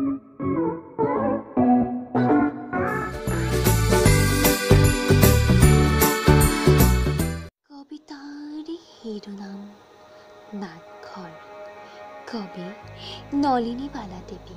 কবিতাৰ শিৰোনাম নাটঘৰ। কবি নলিনীবালা দেৱী।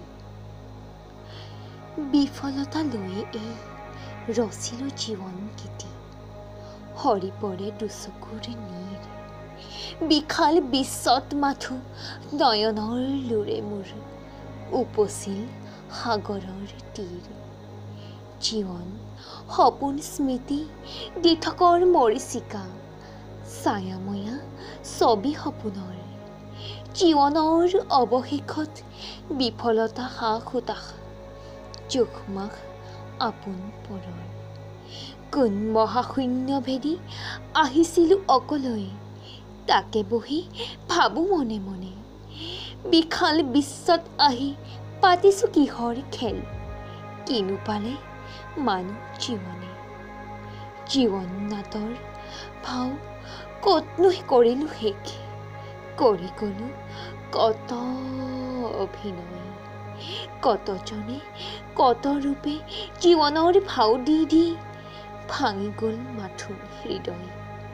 বিফলতা লৈ এই ৰচিলো জীৱন গীতি, সৰি পৰে দুচকুৰ নীৰ, বিশাল বিশ্বত মাথো নয়নৰ লোৰে মোৰ, উপচিল সাগৰৰ তীৰ। জীৱন সপোন স্মৃতি দিঠকৰ মৰিচিকা, ছায়াময়া ছবি সপোনৰ। জীৱনৰ অৱশেষত বিফলতা হা হুতাশা, জোখমাখ আপোন পৰৰ। কোন মহাশূন্য ভেদি আহিছিলো অকলৈ, তাকে বহি ভাবো মনে মনে। বিশাল বিশ্বত আহি পাতিছো কিহৰ খেল, কিনো পালে মানুহ জীৱনে। জীৱন নাটৰ ভাও কতনো কৰিলো শেষ, কৰি গলো কত অভিনয়। কতজনে কত ৰূপে জীৱনৰ ভাও দি দি ভাঙি গল মাথো হৃদয়।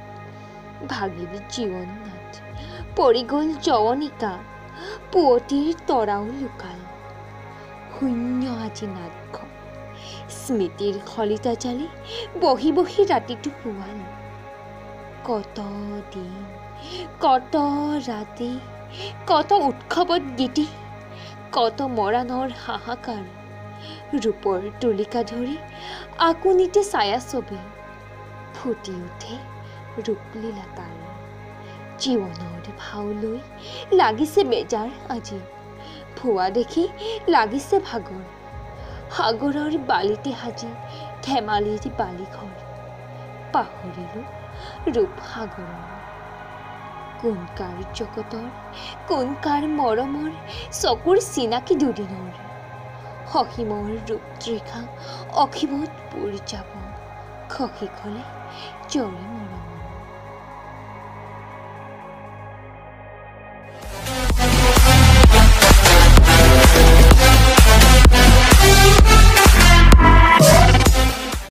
ভাগিল জীৱন নাট, পৰি গল যৱনিকা, পুৱতিৰ তৰাও লুকাল। শূন্য আজি নাটঘৰ, স্মৃতিৰ খলিতা জালি বহি বহি ৰাতিটো পুৱাল। কত দিন কত ৰাতি, কত উৎসৱত গীতি, কত মৰাণৰ হাহাকাৰ। ৰূপৰ তুলিকা ধৰি আকুনিতে ছায়াছবি, ফুটি উঠে ৰূপলীলা তাৰ। জীৱনৰ ভাও লৈ লাগিছে বেজাৰ আজি, ভুৱা দেখি লাগিছে ভাগৰ। সাগৰৰ বালিতে সাজি ধেমালিৰ বালিঘৰ, পাহৰিলো ৰূপ সাগৰৰ। কোন কাৰ জগতৰ, কোন কাৰ মৰমৰ, চকুৰ চিনাকি দুদিনৰ। সসীমৰ ৰূপ তৃষা অসীমত বুৰ যাব, খহি গলে জৰি মৰমৰ।